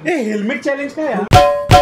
Helmet challenge काय यार?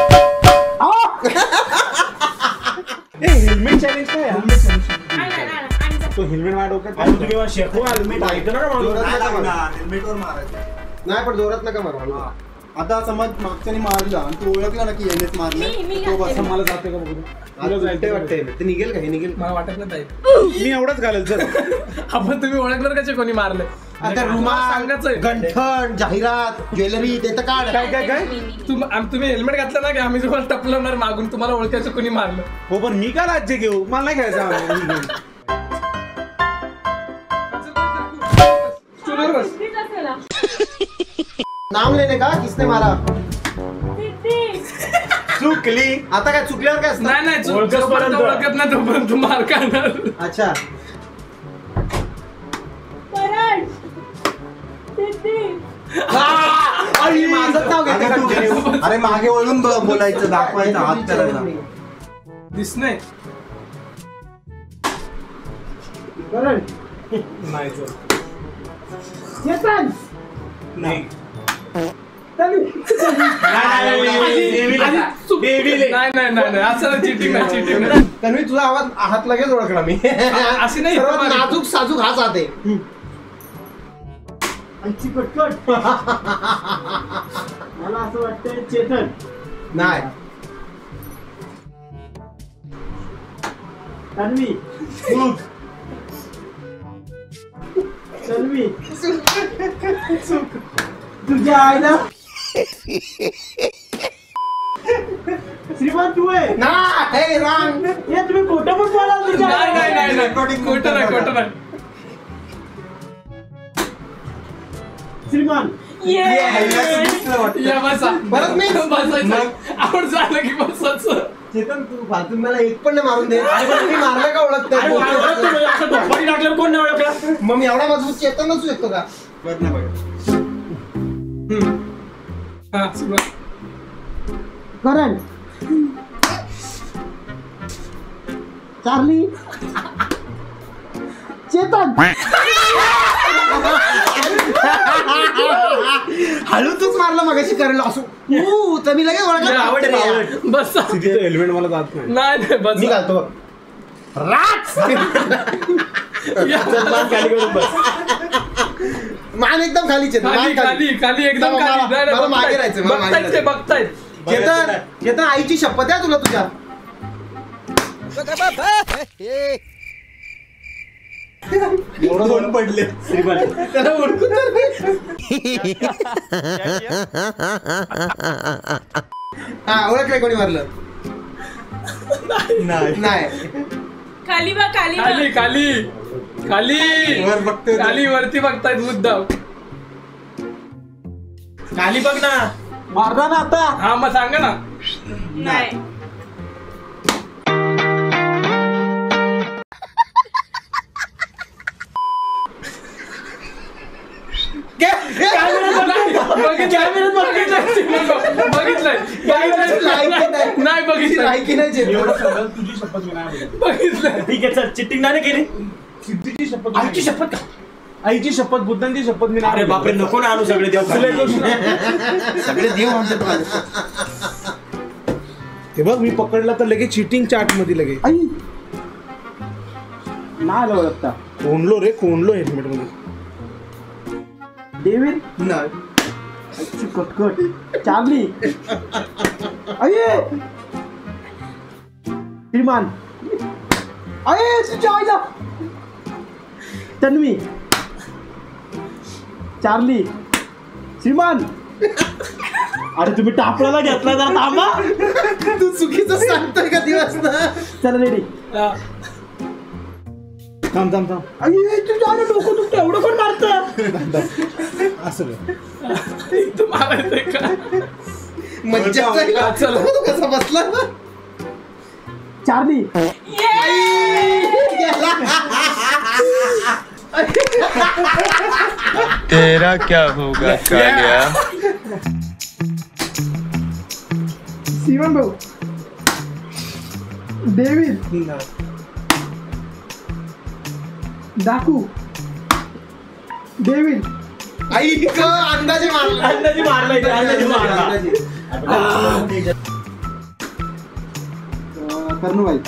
Helmet challenge काय यार? तो हेल्मेट माझ्या डोक्यात तुम्ही शेको हेल्मेट ऐकलं ना हेल्मेट वर मारायचं नाही पण जोरात नका मारा. आता समज मागच्याने मारला आणि तू ओळखला ना की यानेच मारले तो बस मला जाते का बघू वाटतंय ते निघेल का हे निघेल मला वाटत नाही मी एवढंच घालेल सर. आपण तुम्ही ओळखलं कसे कोणी मारले? आता रुमाल सांगायचंय गंठण जाहिरात ज्वेलरी ते तर काढ. काय काय काय तुम्ही हेल्मेट घातलं ना की आम्ही तुम्हाला टपलवणार मागून तुम्हाला ओळखायचं कोणी मारलं. हो पण मी का राज्य घेऊ मला नाही घ्यायचं. नाम लेने का किसने मारा चुकली. आता काय चुकल्यावर काय नाही नाही ओळखत नाही तोपर्यंत तू मार खाणार. अच्छा माझं नाव घेते. अरे मागे वळून बोलायचं दाखवायचं हात करायचा दिसणे नाही तन्वी तुझा आवाज हात लगेच ओळखला मी. अशी नाही सर्वात नाजूक साजूक हाच हात आहे. मला असं वाटतंय चेतन नाही तन्वी तन्वी तुझ्या आईला श्रीमान तू आहे ना हे रांग हे तुम्ही खोटं पण बोला तुझ्या नाही खोटं नाही श्रीमान परत मी आपण झालं की बसायचं. चेतन तू फालतू मला एक पण नाही मारून दे. मी मारलं का ओळखतोय कोण नाही ओळखला मग मी एवढा मजबूत चेतन नसू शकतो का? करण चार्ली चेतन हळू तूच मारलं मगाशी करणं असं तर मी लगेच ओळखलं. आवडत बस हेल्मेट मला जात नाही. नाही बस मी घालतो मान एकदम खाली चेतन खाली एकदम मला मागे राहायचं. बघतायत चेतन चेतन आईची शपथ आहे तुला तुझ्या. दोन पडले त्याला ओळखून हा ओळखलंय कोणी मारलं नाही खाली बघ खाली वर बघतोय खाली वरती बघतायत मुद्दाम. खाली बघ ना मारला ना आता. हा मग सांगा ना. नाही नाही बघितलं तुझी शपथ मी नाही बघितलं. ठीक आहे चल चिटिंग नाही केली. सिद्धीची शपथ आईची शपथ का आईची शपथ बुद्धांची शपथ मी नाही. अरे बापरे नको ना आणू सगळे देव सगळे देव म्हणतात. ते बघ मी पकडला तर लगेच चिटिंग चार्ट मध्ये लगेच नाही आलं ओळखता. कोंडलो रे कोंडलो हेल्मेट मध्ये. डेव्हिड नाही कटकट चार्ली अये श्रीमान अये तुझ्या आईला तन्वी चार्ली श्रीमान. अरे तुम्ही टापळाला घेतला जरा थांबा. तू चुकीचं सांगतोय का दिवस ना. चला रेडी थांब थांब थांब. अये तुझ्या आईला डोकं दुखतं एवढं कोण मारतं असं तू मारायचंय का? मज्जा चला. तू कसा बसला चार्ली तेरा क्या होगा कालिया. सीवन भाऊ डेव्हिड डाकू डेव्हिड अंदाजे मारला अंदाजी मारला इथे, अंदाजी मारला. करणू भाई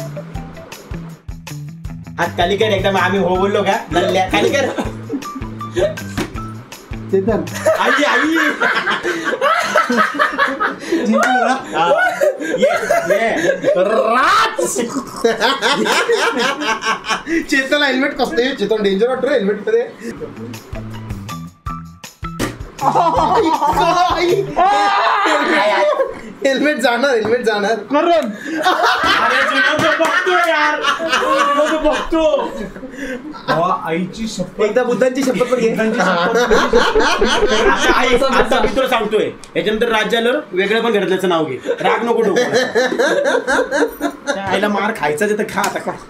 हात खाली कर एकदम. आम्ही हो बोललो का लल्ल्या खाली कर. चेतन आई आई हा. ये. चेतन हेल्मेट कसते चेतन डेंजर वाटतं रे हेल्मेट मध्ये हेल्मेट जाणार करून. अरे जुनं बघतो यार, जुनं बघतो. आईची शपथ. एकदा बुद्धांची शपथ पण घे. आता मी तुला सांगतोय याच्यानंतर राज्याला वेगळं पण घरातल्याचं नाव घे. राग नको डोकं. आईला मार खायचा तर खा आता. खा.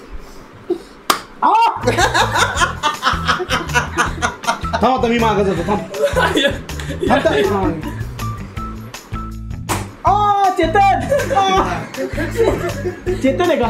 थांब आता मी मागत होतो. थांब. चेतन. चेतन आहे का?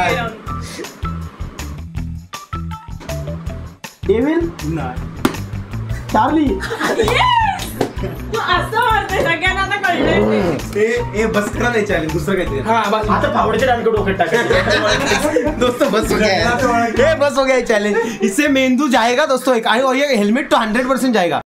डेव्हिल. चार्ली. तू असं मारतोय सगळ्यांना आता कळलंय. बस करा नाही चालेल दुसरं काहीतरी आता फावड्याच्या डानकडे डोक्यात टाकायचं. दोस्तों बस हो गया ये बस हो गया चैलेंज इससे मेंदू जाएगा दोस्तों एक और ये हेलमेट तो 100% जाएगा.